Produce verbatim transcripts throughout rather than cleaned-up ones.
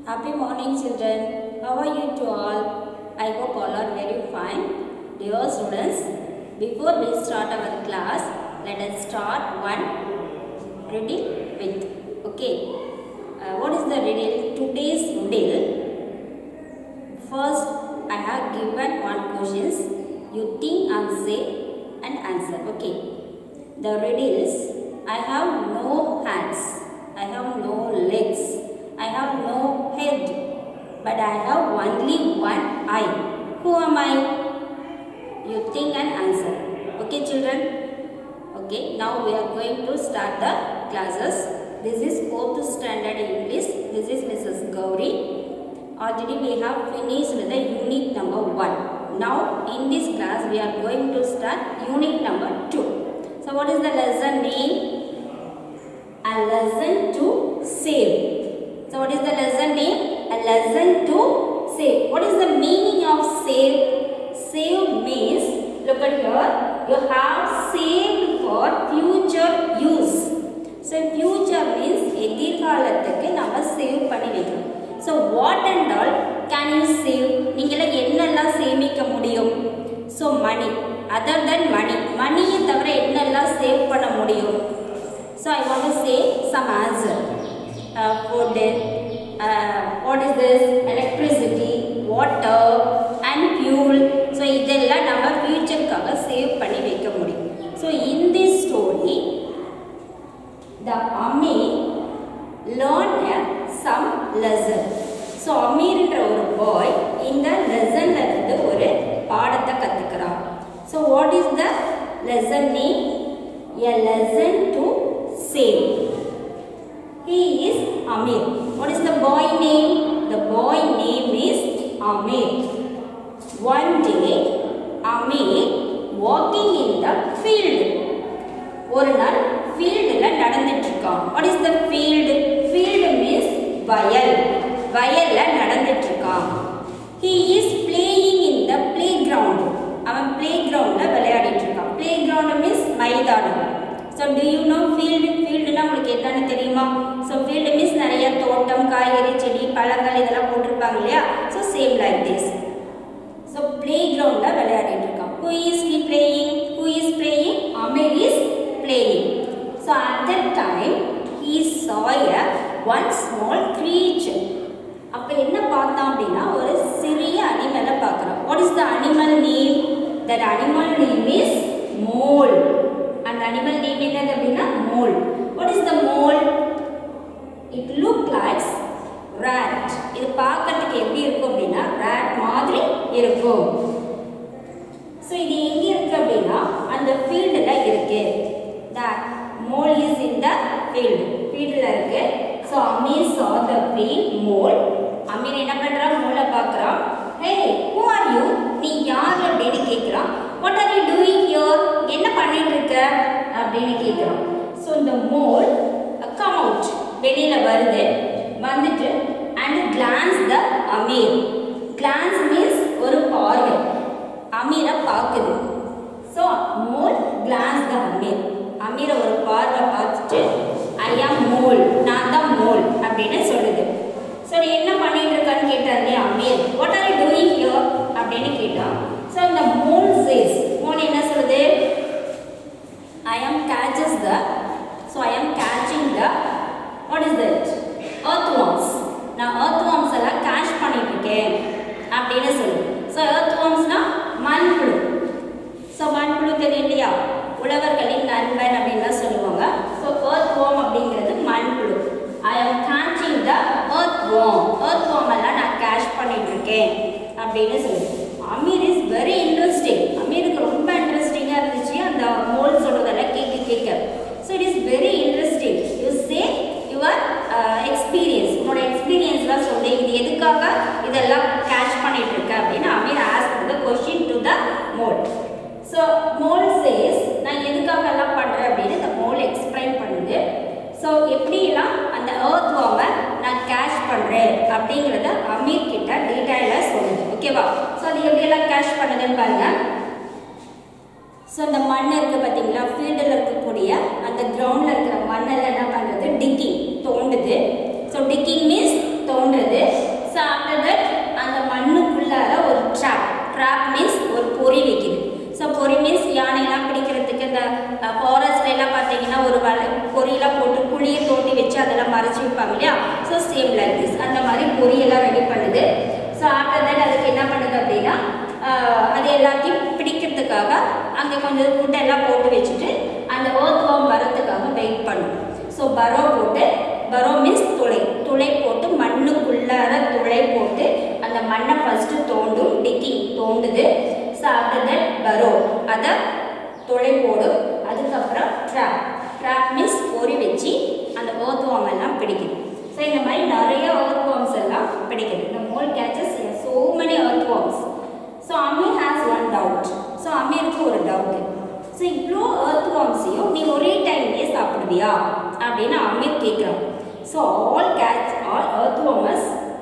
Happy morning, children. How are you to all? I hope all are very fine. Dear students, before we start our class, let us start one riddle with. Okay. Uh, what is the riddle? Today's riddle. First, I have given one questions. You think and say and answer. Okay. The riddle is: I have no hands. I have no legs. I have no head, but I have only one eye. Who am I? You think and answer. Okay, children? Okay, now we are going to start the classes. This is fourth standard English. This is Missus Gauri. Already we have finished the unit number one. Now, in this class, we are going to start unit number two. So, what is the lesson name? A lesson to save. So, what is the lesson name? A lesson to save. What is the meaning of save? Save means, look at here, you have saved for future use. So, future means, எதிர்காலத்துக்கு நம்ம save பண்ணி வைக்கணும். So, what and all can you save? நீங்கள என்னெல்லாம் சேமிக்க முடியும்? So, money. Other than money. Money தவிர என்னெல்லாம் save பண்ண முடியும்? So, I want to say some answer. Uh, food, uh, what is this? Electricity, water and fuel. So, இதெல்லாம் நம்ம future-க்காக save பண்ணி வைக்க முடியும். So, in this story, the Amir learned some lesson. So, Amirன்ற ஒரு boy இந்த lessonல இருந்து ஒரு பாடத்தை கத்துக்கிறான். So, what is the lesson name? A lesson to save. He is Amir. What is the boy name? The boy name is Amir. One day, Amir walking in the field. ஒரு நாள் ஃபீல்டில் நடந்துட்டு இருக்கான். What is the field? Field means வயல். வயலில் நடந்துட்டு இருக்கான். He is playing in the playground. அவன் playgroundல விளையாடிட்டு இருக்கான். Playground means மைதானம். So, do you know field? Fieldனா உங்களுக்கு என்னன்னு தெரியுமா? So, field means நிறைய தோட்டம், காய்கறி, செடி, பழங்கள் இதெல்லாம் போட்டிருப்பாங்க இல்லையா? So, same like this. So, playgroundல விளையாடிட்டு இருக்கான். Who is he playing? Who is playing? Amir is playing. So, at that time, he saw a one small creature. அப்ப என்ன பார்த்தான் அப்படின்னா ஒரு சிறிய அனிமலை பார்க்கறான். What is the animal name? That animal name is mole. And animal name என்னது அப்படின்னா mole. What is the mole? It look like rat. இது பார்க்கிறதுக்கு எப்படி இருக்கும் அப்படின்னா rat மாதிரி இருக்கும். So இது எங்க இருக்கு அப்படின்னா அந்த ஃபீல்ட்ல இருக்கு. The mole is in the field. ஃபீல்ட்ல இருக்கு. So Amir saw the field mole. Amir என்ன பண்றான்? மோலை பார்க்கறான். Hey, who are you? நீ யார் அப்படின்னு கேக்குறான். What are you doing here? என்ன பண்ணிட்டு இருக்க அப்படின்னு கேக்குறான். So the mole uh, come out. வெளியில வருது. வந்துட்டு and glance the Amir. Glance means ஒரு பார்வை. அமீரை பார்க்குது. So mole glance the Amir. அமீரை ஒரு பார்வை பார்த்துட்டு I am mole. நான் தான் mole அப்படின்னு சொல்லுது. So நீ என்ன பண்ணிட்டு இருக்கன்னு கேட்டார் இல்லையா Amir. What are you doing here? அப்படின்னு கேட்டான். So the mole says, mole என்ன சொல்லுது? I am catches the, so I am catching the, what is that? Earthworms. நான் earthworms எல்லாம் catch பண்ணிட்டு இருக்கேன் அப்படின்னு சொல்லுது. So earthwormsனா மண்புழு. So மண்புழு தெரியும் இல்லையா? உழவர்களின் நண்பன் அப்படின்னு சொல்லுவாங்க. So earthworm அப்படிங்கிறது மண்புழு. I am catching the earthworm. Earthworm எல்லாம் நான் catch பண்ணிட்டு இருக்கேன் அப்படின்னு சொல்லுது. Amir is very interesting. அமீருக்கு ரொம்ப இன்ட்ரெஸ்டிங்கா இருந்துச்சு அந்த மோல் சொல்றதெல்லாம் கேட்க கேட்க. So it is very interesting. You say your uh, experience. உன்னோட எக்ஸ்பீரியன்ஸ்லாம் சொல்லு. இது எதுக்காக இதெல்லாம் கேட்ச் பண்ணிட்டு இருக்க அப்படின்னு Amir ask the question to the mole. So mole says நான் எதுக்காக எல்லாம் பண்றேன் அப்படின்னு the mole explain பண்ணுது. So எப்படிலாம் அந்த earthworm-ஐ நான் கேட்ச் பண்றேன் அப்படிங்கறத அமீர் கிட்ட டீடைலா சொல்லுது. ஓகேவா? சோ அது எப்படி எல்லாம் கேட்ச் பண்ணுதுன்னு பாருங்க. சோ அந்த மண் இருக்கு பாத்தீங்களா? ஃபீல்ட்ல இருக்கக்கூடிய அந்த கிரவுண்ட்ல இருக்கிற மண்ணெல்லாம் என்ன பண்றது? டிக்கிங், தோண்டுது. சோ டிக்கிங் மீன்ஸ் தோண்டுறது. பாக்ஸில் மறைச்சி வைப்பாங்க இல்லையா. ஸோ சேம் லைக் திஸ் அந்த மாதிரி பொரியெல்லாம் ரெடி பண்ணுது. ஸோ ஆஃப்டர் தட் அதுக்கு என்ன பண்ணுது அப்படின்னா அது எல்லாத்தையும் பிடிக்கிறதுக்காக அங்கே கொஞ்சம் ஃபுட்டெல்லாம் போட்டு வச்சுட்டு அந்த ஏர்த் வார்ம் வரத்துக்காக வெயிட் பண்ணும். ஸோ பரோ போட்டு, பரோ மீன்ஸ் துளை, துளை போட்டு மண்ணுக்குள்ளார துளை போட்டு அந்த மண்ணை ஃபஸ்ட்டு தோண்டும், டிக்கிங் தோண்டுது. ஸோ ஆஃப்டர் தட் பரோ அதை துளை போடும். அதுக்கப்புறம் ட்ராப், ட்ராப் மீன்ஸ் பொறி வச்சு அந்த ஏர்த் வார்ம் எல்லாம் பிடிக்குது. ஸோ இந்த மாதிரி நிறைய ஏர்த் வார்ம்ஸ் எல்லாம் பிடிக்குது. இந்த mole catches so many earthworms. So Amir has one doubt. So Amirக்கு ஒரு டவுட். ஸோ இவ்வளோ earthwormஸையும் நீ ஒரே டைம்லேயே சாப்பிடுவியா அப்படின்னு அமீர் கேட்குறான். So all catch all earthworms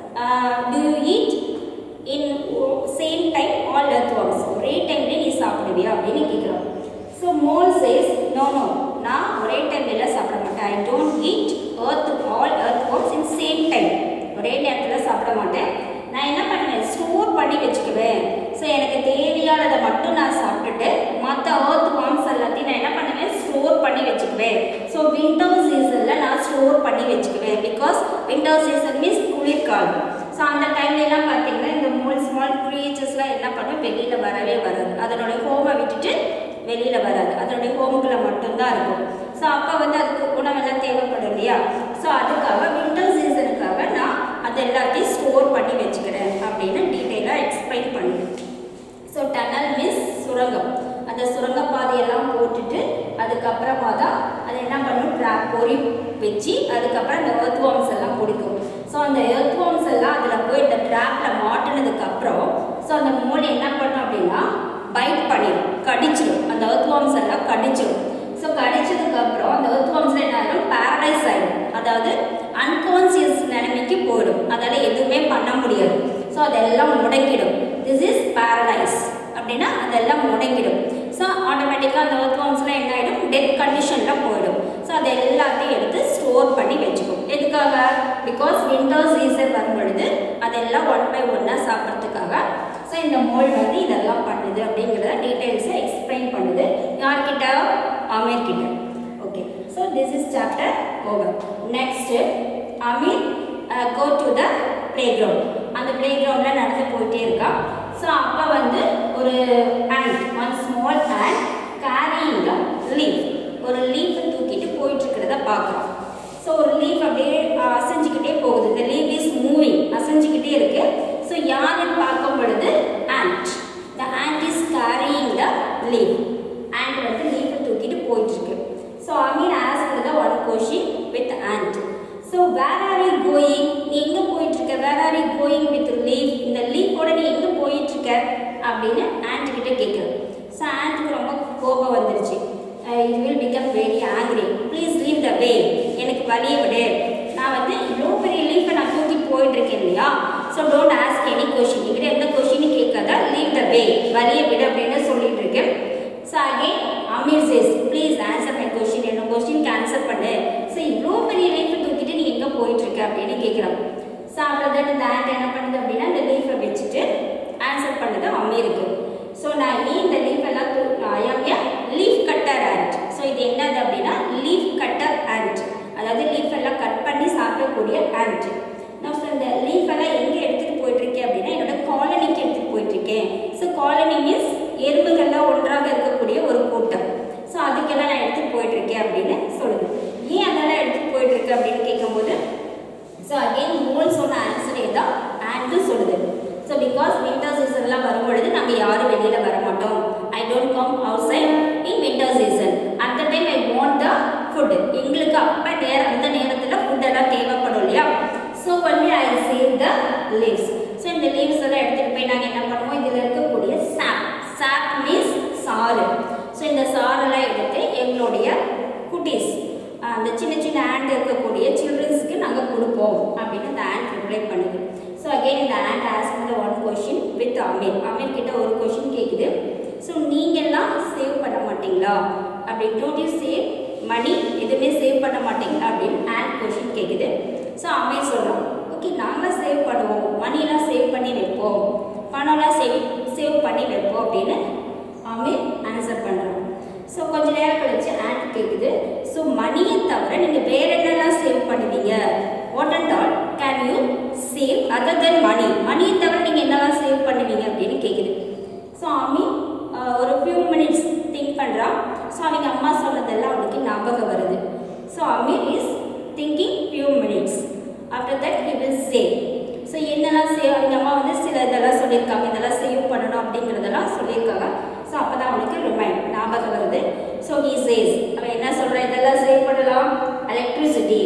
do you eat in same time all earthworms ஒரே டைம்லேயே நீ சாப்பிடுவியா அப்படின்னு கேட்குறான். So mole says no no நான் ஒரே டைம்ல சாப்பிட மாட்டேன். I don't eat earth all earthworms in same time ஒரே நேரத்தில் சாப்பிட மாட்டேன். நான் என்ன பண்ணுவேன், ஸ்டோர் பண்ணி வச்சுக்குவேன். ஸோ எனக்கு தேவையானதை மட்டும் நான் சாப்பிட்டுட்டு மற்ற ஏர்த் வார்ம்ஸ் எல்லாத்தையும் நான் என்ன பண்ணுவேன், ஸ்டோர் பண்ணி வச்சுக்குவேன். ஸோ வின்டர் சீசனில் நான் ஸ்டோர் பண்ணி வச்சுக்குவேன். பிகாஸ் வின்டர் சீசன் மீன்ஸ் குளிர்காலம். ஸோ அந்த டைம்லலாம் பார்த்தீங்கன்னா இந்த ஸ்மால் ஸ்மால் க்ரீச்சர்ஸ்லாம் என்ன பண்ணும், வெளியில் வரவே வராது. அதனுடைய ஹோமை விட்டுட்டு வெளியில் வராது, அதனுடைய ஹோமுக்குள்ளே மட்டும்தான் இருக்கும். ஸோ அப்போ வந்து அதுக்கு உணவெல்லாம் தேவைப்படும் இல்லையா. ஸோ அதுக்காக வின்டர் சீசனுக்காக நான் அது எல்லாத்தையும் ஸ்டோர் பண்ணி வச்சுக்கிறேன் அப்படின்னு டீட்டெயிலாக எக்ஸ்பிளைன் பண்ணுது. ஸோ டனல் மீன்ஸ் சுரங்கம். அந்த சுரங்கப்பாதையெல்லாம் போட்டுட்டு அதுக்கப்புறமா தான் அது என்ன பண்ணும், ட்ராப் பொறி வச்சு அதுக்கப்புறம் அந்த ஏர்த் வார்ம்ஸ் எல்லாம் பிடிக்கும். ஸோ அந்த ஏர்த் வார்ம்ஸ் எல்லாம் அதில் போய் இந்த ட்ராப்பில் மாட்டினதுக்கப்புறம் ஸோ அந்த மோல் என்ன பண்ணும் அப்படின்னா பைட் பண்ணிடும், கடிச்சிடும். அந்த ஏர்த் வார்ம்ஸ் எல்லாம் கடிச்சிடும். ஸோ கடிச்சதுக்கப்புறம் அந்த ஏர்த் வார்ம்ஸில் என்ன ஆகிடும், பேரடைஸ் ஆகிடும். அதாவது அன்கான்சியஸ் நிலைமைக்கு போயிடும். அதால் எதுவுமே பண்ண முடியாது. ஸோ அதெல்லாம் முடங்கிடும். திஸ் இஸ் பேரலைஸ் அப்படின்னா அதெல்லாம் முடங்கிடும். ஸோ ஆட்டோமேட்டிக்காக அந்த ஏர்த் வார்ம்ஸ்லாம் என்ன ஆகிடும், டெத் கண்டிஷனில் போயிடும். ஸோ அதை எல்லாத்தையும் எடுத்து ஸ்டோர் பண்ணி வச்சுக்கும். எதுக்காக, பிகாஸ் வின்டர் சீசன் வரும் பொழுது அதெல்லாம் ஒன் பை ஒன்னாக சாப்பிட்றதுக்காக. ஸோ இந்த மோல் வந்து இதெல்லாம் பண்ணுது அப்படிங்கிறத டீட்டெயில்ஸை எக்ஸ்பிளைன் பண்ணுது. யார்கிட்ட, அமீர் கிட்ட. Okay, so this is chapter over. Next Amir go to the play ground. அந்த பிளே கிரவுண்டில் நடந்து போயிட்டே இருக்கா. ஸோ அப்போ வந்து ஒரு ant, one small ant carrying leaf, ஒரு லீஃபை தூக்கிட்டு போயிட்டுருக்கிறத பார்க்குறோம். ஸோ ஒரு லீஃப் அப்படியே அசைஞ்சிக்கிட்டே போகுது. இந்த லீஃப் இஸ் மூவிங், அசைஞ்சிக்கிட்டே இருக்கு. ஸோ யாருன்னு பார்க்கும் பொழுது ant. The ant is carrying the leaf. ant வந்து லீஃபை தூக்கிட்டு போயிட்டுருக்கு. So Amir asked the one question with ant. So where are you going? நீ எங்கே போயிட்டுருக்க? Where are you going with leaf? இந்த லீஃபோட நீ எங்கே போயிட்டுருக்க அப்படின்னு ant கிட்ட கேட்குறது. ஸோ ஆண்ட்டுக்கு ரொம்ப கோபம் வந்துருச்சு. It will become very angry. Please leave the way. எனக்கு வழியை விடு. நான் வந்து இவ்வளோ பெரிய லீஃபை நான் தூக்கிட்டு போயிட்டுருக்கேன் இல்லையா. So don't ask any question. என்கிட்ட எந்த கொஷினும் கேட்காத, லீவ் த வே, வழியை விடு அப்படின்னு சொல்லிட்டு இருக்கேன். So again Amir says please answer my question, என்னோட கொஷினுக்கு ஆன்சர் பண்ணு. ஸோ இவ்வளோ பெரிய லீஃபை தூக்கிட்டு நீ எங்கே போயிட்டுருக்க அப்படின்னு கேட்குறான். ஸோ அப்புறம் தான் இந்த ஆண்ட் என்ன பண்ணுது அப்படின்னா இந்த லீஃபை வச்சுட்டு ஆன்சர் பண்ணுது அமீருக்கு. ஸோ நான் ஏன் இந்த லீஃப் எல்லாம் தூ I am a leaf cutter ant. So இது என்னது அப்படின்னா லீஃப் கட்டர் ஆண்ட், அதாவது லீஃப் எல்லாம் கட் பண்ணி சாப்பிடக்கூடிய ஆண்ட். நான் ஸோ இந்த லீஃப் எல்லாம் எங்கே எடுத்துகிட்டு போயிட்டுருக்கேன் அப்படின்னா என்னோட காலனிக்கு எடுத்துகிட்டு போயிட்டுருக்கேன். ஸோ காலனி மீன்ஸ் எறும்புகள்லாம் ஒன்றாக இருக்கக்கூடிய ஒரு கூட்டம். ஸோ அதுக்கெல்லாம் நான் எடுத்துகிட்டு போயிட்டுருக்கேன் அப்படின்னு சொல்லுது. ஏன் அதெல்லாம் எடுத்துகிட்டு போயிட்டுருக்கு அப்படின்னு கேட்கும்போது ஸோ அகெயின் மோல் சொன்ன ஆன்சரே தான் ஆண்ட்டு சொல்லுது. ஸோ பிகாஸ் வின்டர் சீசன்லாம் வரும்பொழுது நாங்கள் யாரும் வெளியில் வர மாட்டோம். I don't come outside in winter season. At the time I want the food. எங்களுக்கு அப்போ நேர அந்த நேரத்தில் ஃபுட்டெல்லாம் தேவைப்படும் இல்லையா. So only I save the leaves. So இந்த லீவ்ஸ் எல்லாம் எடுத்துகிட்டு போய் நாங்கள் என்ன பண்ணுவோம், இதில் இருக்கக்கூடிய சாப், சாப் மீன்ஸ் சாறு. ஸோ இந்த சாரெல்லாம் எடுத்து எங்களுடைய குட்டீஸ், அந்த சின்ன சின்ன ஆண்ட் இருக்கக்கூடிய சில்ட்ரன்ஸுக்கு நாங்கள் கொடுப்போம் அப்படின்னு இந்த ஆண்ட் ரிப்ளை பண்ணுது. ஸோ அகெயின் இந்த ant ask the one question with Amir. Amir கிட்ட ஒரு கொஷின் கேட்குது. ஸோ நீங்கள்லாம் சேவ் பண்ண மாட்டீங்களா அப்படி, டோன்ட் யூ சேவ் மணி, எதுவுமே சேவ் பண்ண மாட்டீங்களா அப்படின்னு ஆண்ட் கொஷின் கேட்குது. ஸோ அமீர் சொல்கிறோம் ஓகே நாங்கள் சேவ் பண்ணுவோம், மணிலாம் சேவ் பண்ணி வைப்போம், பணம்லாம் சேவ் சேவ் பண்ணி வைப்போம் அப்படின்னு அமீர் ஆன்சர் பண்ணுறோம். ஸோ கொஞ்சம் நேரம் கழிச்சு ஆண்ட் கேட்குது. ஸோ ஸோ மணியை தவிர நீங்கள் வேற என்னெல்லாம் சேவ் பண்ணுவீங்க? What and all can you save other than money? மணியை தவிர நீங்கள் என்னெல்லாம் சேவ் பண்ணுவீங்க அப்படின்னு கேட்குது. ஸோ அம்மி ஒரு ஃபியூ மினிட்ஸ் திங்க் பண்ணுறான். ஸோ அவங்க அம்மா சொன்னதெல்லாம் அவனுக்கு ஞாபகம் வருது. So Ammi is thinking few minutes. After that he will save. So என்னெல்லாம் சேவ், அவங்க அம்மா வந்து சில இதெல்லாம் சொல்லியிருக்காங்க, இதெல்லாம் சேவ் பண்ணணும் அப்படிங்கிறதெல்லாம் சொல்லியிருக்காங்க. ஸோ அப்போ தான் அவனுக்கு ரிமைண்ட் ஞாபகம் வருது. ஸோ ஹி சேஸ், அவன் என்ன சொல்கிறான், இதெல்லாம் சேவ் பண்ணலாம். எலக்ட்ரிசிட்டி,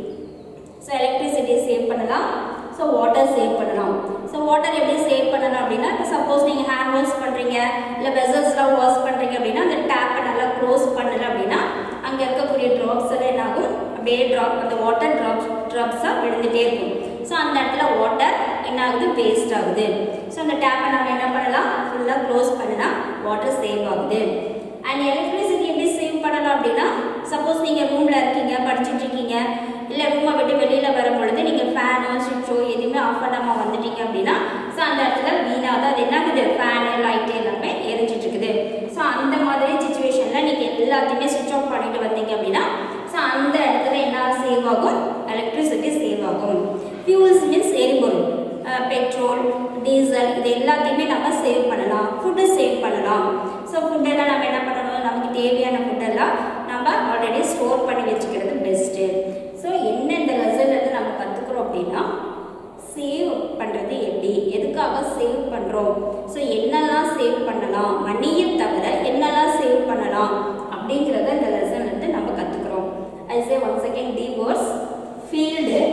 ஸோ எலக்ட்ரிசிட்டி சேவ் பண்ணலாம். ஸோ வாட்டர் சேவ் பண்ணலாம். ஸோ வாட்டர் எப்படி சேவ் பண்ணலாம் அப்படின்னா, இப்போ சப்போஸ் நீங்கள் ஹேண்ட் வாஷ் பண்ணுறீங்க, இல்லை வெசல்ஸ்லாம் வாஷ் பண்ணுறீங்க அப்படின்னா அந்த டேப்பை நல்லா க்ளோஸ் பண்ணல அப்படின்னா அங்கே இருக்கக்கூடிய ட்ராப்ஸ் எல்லாம் என்ன ஆகும், அப்படியே ட்ராப் அந்த வாட்டர் ட்ராப்ஸ் ட்ராப்ஸாக விழுந்துகிட்டே இருக்கும். ஸோ அந்த இடத்துல வாட்டர் என்ன ஆகுது, வேஸ்ட் ஆகுது. ஸோ அந்த டேப்பை நம்ம என்ன பண்ணலாம், ஃபுல்லாக க்ளோஸ் பண்ணினா வாட்டர் சேவ் ஆகுது. அண்ட் எலக்ட்ரிசிட்டி எப்படி சேவ் பண்ணலாம் அப்படின்னா, சப்போஸ் நீங்கள் ரூமில் இருக்கீங்க, படிச்சுட்டு இருக்கீங்க, இல்லை ரூமை விட்டு வெளியில் வரும்பொழுது நீங்கள் ஃபேனோ சுவிட்சோ எதுவுமே ஆஃப் பண்ணாமல் வந்துட்டீங்க அப்படின்னா ஸோ அந்த இடத்துல வீணாக அது என்ன ஆகுது, ஃபேனு லைட்டு எல்லாமே எரிஞ்சிட்டு இருக்குது. ஸோ அந்த மாதிரி சுச்சுவேஷனில் நீங்கள் எல்லாத்தையுமே சுவிட்ச் ஆஃப் பண்ணிட்டு வந்தீங்க அப்படின்னா ஸோ அந்த இடத்துல என்ன சேவ் ஆகும், எலக்ட்ரிசிட்டி சேவ் ஆகும். ஃபியூல்ஸ் மீன்ஸ் எரிபொருள், பெட்ரோல், டீசல், இது எல்லாத்தையுமே நம்ம சேவ் பண்ணலாம். ஃபுட்டு சேவ் பண்ணலாம். ஸோ ஃபுட்டெல்லாம் நம்ம என்ன பண்ணணும், நமக்கு தேவையான ஃபுட்டெல்லாம் நம்ம ஆல்ரெடி ஸ்டோர் பண்ணி வச்சுக்கிறது பெஸ்ட்டு. ஸோ என்ன இந்த லெசன்லேருந்து நம்ம கற்றுக்குறோம் அப்படின்னா, சேவ் பண்ணுறது எப்படி, எதுக்காக சேவ் பண்ணுறோம், ஸோ என்னெல்லாம் சேவ் பண்ணலாம், மணியை தவிர என்னெல்லாம் சேவ் பண்ணலாம் அப்படிங்கிறத இந்த லெசன்லேருந்து நம்ம கற்றுக்குறோம். I say once again the words. Field,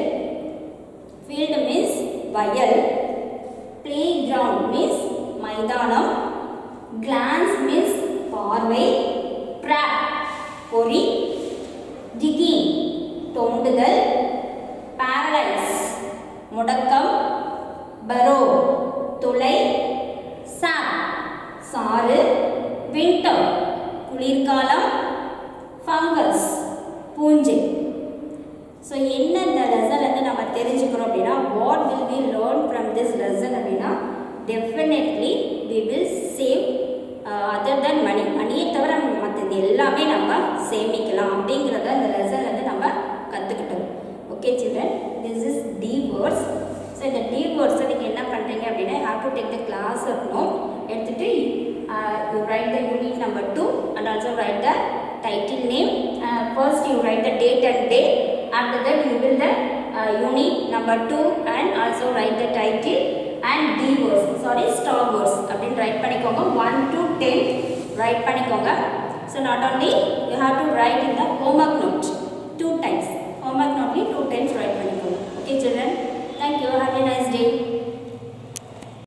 field means வயல். பிளே கிரவுண்ட் மீன்ஸ் மைதானம். கிளான்ஸ் மீன்ஸ் பார்வை. ட்ராப் பொறி. டிகிங் தோண்டுதல். பாரலைஸ் முடக்கம். பரோ துளை. சாப் சாறு. வின்டர் குளிர்காலம். ஃபங்கஸ் பூஞ்சை. ஸோ என்ன இந்த லெசன்லேருந்து நம்ம தெரிஞ்சுக்கிறோம் அப்படின்னா, what will we learn from this lesson அப்படின்னா, definitely we will save other than money. மணியை தவிர மற்றது எல்லாமே நம்ம சேமிக்கலாம் அப்படிங்கிறத இந்த லெசன்லேருந்து நம்ம கற்றுக்கிட்டோம். Okay children, this is the words. So இந்த டி வேர்ட்ஸை நீங்கள் என்ன பண்ணுறீங்க அப்படின்னா, have to take the class note எடுத்துகிட்டு you write the unit number two and also write the title name. Uh, first you write the date and day. After that you will the uh, unit number two and also write the title and D words. Sorry, star words. Abdin write panikonga one to ten. Write panikonga. So not only you have to write in the homework note two times. Homework note two times